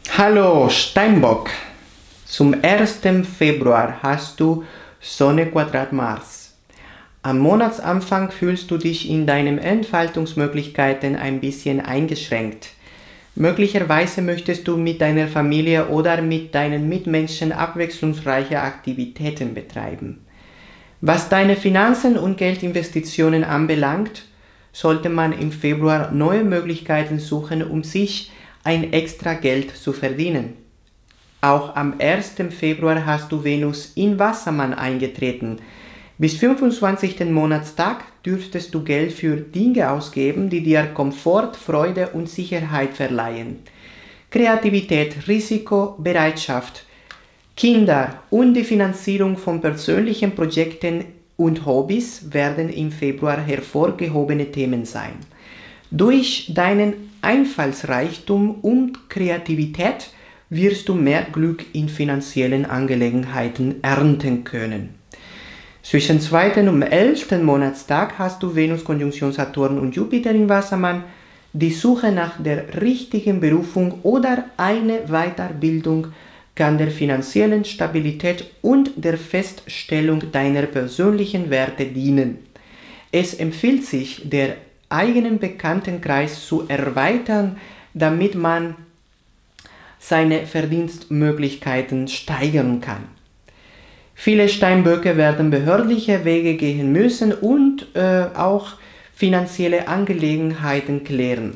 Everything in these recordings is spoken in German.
Hallo Steinbock, zum 1. Februar hast du Sonne Quadrat Mars. Am Monatsanfang fühlst du dich in deinen Entfaltungsmöglichkeiten ein bisschen eingeschränkt. Möglicherweise möchtest du mit deiner Familie oder mit deinen Mitmenschen abwechslungsreiche Aktivitäten betreiben. Was deine Finanzen und Geldinvestitionen anbelangt, sollte man im Februar neue Möglichkeiten suchen, um sich ein extra Geld zu verdienen. Auch am 1. Februar hast du Venus in Wassermann eingetreten. Bis 25. Monatstag dürftest du Geld für Dinge ausgeben, die dir Komfort, Freude und Sicherheit verleihen. Kreativität, Risiko, Bereitschaft, Kinder und die Finanzierung von persönlichen Projekten und Hobbys werden im Februar hervorgehobene Themen sein. Durch deinen Einfallsreichtum und Kreativität wirst du mehr Glück in finanziellen Angelegenheiten ernten können. Zwischen 2. und 11. Monatstag hast du Venus Konjunktion Saturn und Jupiter in Wassermann. Die Suche nach der richtigen Berufung oder eine Weiterbildung kann der finanziellen Stabilität und der Feststellung deiner persönlichen Werte dienen. Es empfiehlt sich, der eigenen Bekanntenkreis zu erweitern, damit man seine Verdienstmöglichkeiten steigern kann. Viele Steinböcke werden behördliche Wege gehen müssen und auch finanzielle Angelegenheiten klären.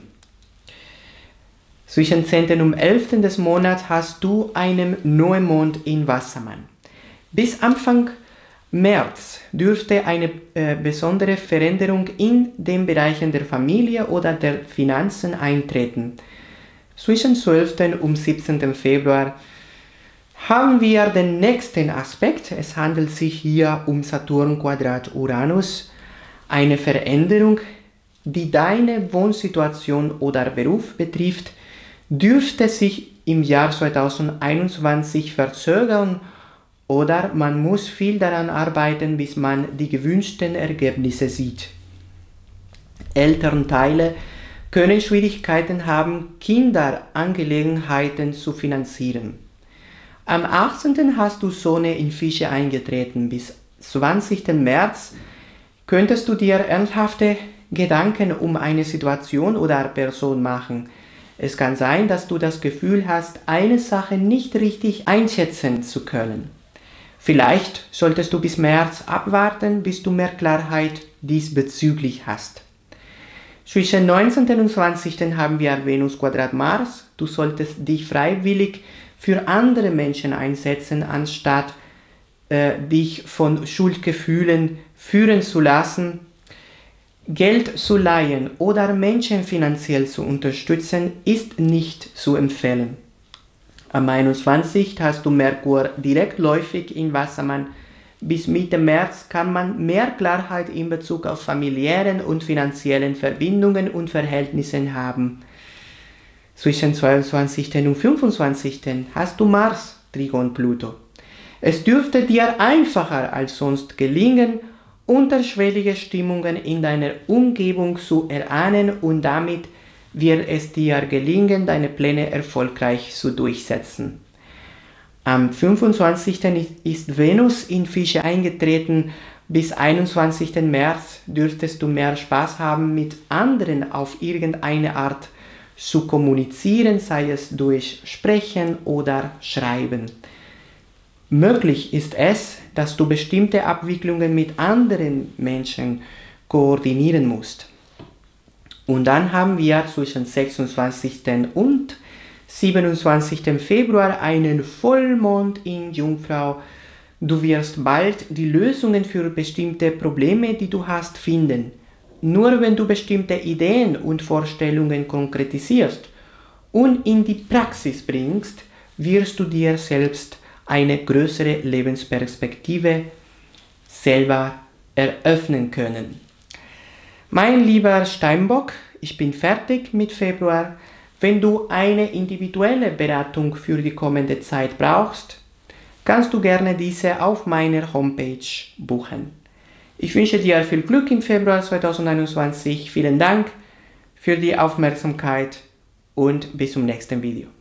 Zwischen 10. und 11. des Monats hast du einen Neumond in Wassermann. Bis Anfang März dürfte eine besondere Veränderung in den Bereichen der Familie oder der Finanzen eintreten. Zwischen 12. und 17. Februar haben wir den nächsten Aspekt. Es handelt sich hier um Saturn Quadrat Uranus, eine Veränderung, die deine Wohnsituation oder Beruf betrifft, dürfte sich im Jahr 2021 verzögern oder man muss viel daran arbeiten, bis man die gewünschten Ergebnisse sieht. Elternteile können Schwierigkeiten haben, Kinderangelegenheiten zu finanzieren. Am 18. hast du Sonne in Fische eingetreten. Bis 20. März könntest du dir ernsthafte Gedanken um eine Situation oder Person machen. Es kann sein, dass du das Gefühl hast, eine Sache nicht richtig einschätzen zu können. Vielleicht solltest du bis März abwarten, bis du mehr Klarheit diesbezüglich hast. Zwischen 19. und 20. haben wir Venus Quadrat Mars. Du solltest dich freiwillig für andere Menschen einsetzen, anstatt dich von Schuldgefühlen führen zu lassen. Geld zu leihen oder Menschen finanziell zu unterstützen, ist nicht zu empfehlen. Am 21. hast du Merkur direktläufig in Wassermann. Bis Mitte März kann man mehr Klarheit in Bezug auf familiären und finanziellen Verbindungen und Verhältnissen haben. Zwischen 22. und 25. hast du Mars Trigon Pluto. Es dürfte dir einfacher als sonst gelingen, unterschwellige Stimmungen in deiner Umgebung zu erahnen und damit wird es dir gelingen, deine Pläne erfolgreich zu durchsetzen. Am 25. ist Venus in Fische eingetreten. Bis 21. März dürftest du mehr Spaß haben, mit anderen auf irgendeine Art zu kommunizieren, sei es durch Sprechen oder Schreiben. Möglich ist es, dass du bestimmte Abwicklungen mit anderen Menschen koordinieren musst. Und dann haben wir zwischen 26. und 27. Februar einen Vollmond in Jungfrau. Du wirst bald die Lösungen für bestimmte Probleme, die du hast, finden. Nur wenn du bestimmte Ideen und Vorstellungen konkretisierst und in die Praxis bringst, wirst du dir selbst eine größere Lebensperspektive selber eröffnen können. Mein lieber Steinbock, ich bin fertig mit Februar. Wenn du eine individuelle Beratung für die kommende Zeit brauchst, kannst du gerne diese auf meiner Homepage buchen. Ich wünsche dir viel Glück im Februar 2021. Vielen Dank für die Aufmerksamkeit und bis zum nächsten Video.